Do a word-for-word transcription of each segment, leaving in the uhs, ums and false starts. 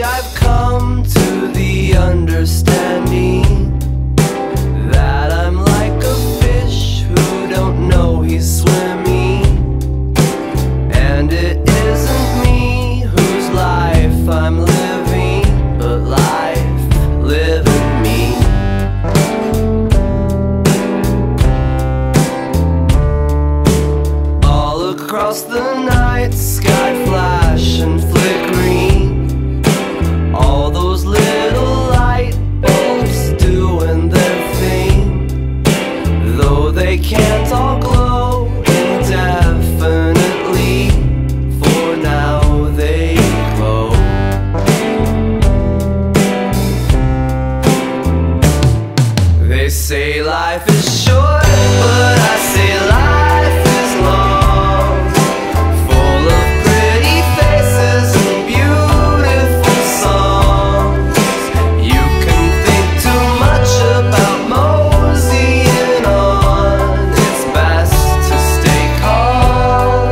I've come to the understanding that I'm like a fish who don't know he's swimming, and it isn't me whose life I'm living, but life living me. All across the night sky flash and flickering, all those little light bulbs doing their thing, though they can't all glow indefinitely, for now they glow. They say life is short, but I say life is long, full of pretty faces and beautiful songs. You can think too much about moseying on, it's best to stay calm.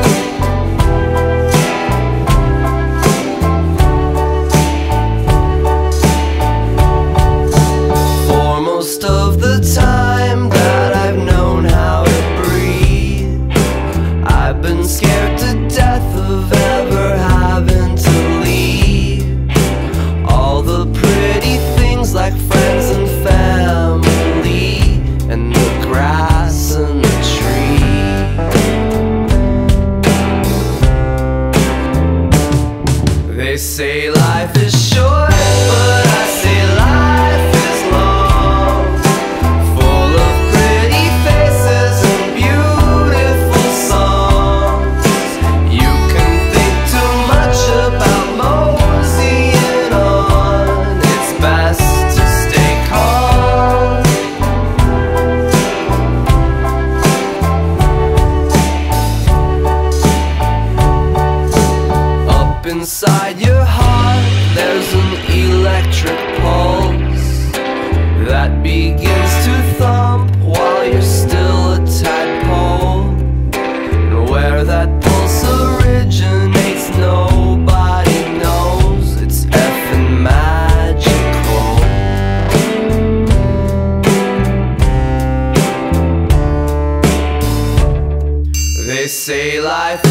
For most of the time that I've known how to breathe, I've been scared to death of ever having to leave all the pretty things like friends and family and the grass and the tree. They say life is short, but I say life is long, full of pretty faces and beautiful songs. You can think too much about moseying on, it's best to stay calm. Up inside your heart there's an electric pulse that begins to thump while you're still a tadpole. And where that pulse originates nobody knows, it's effing magical. They say life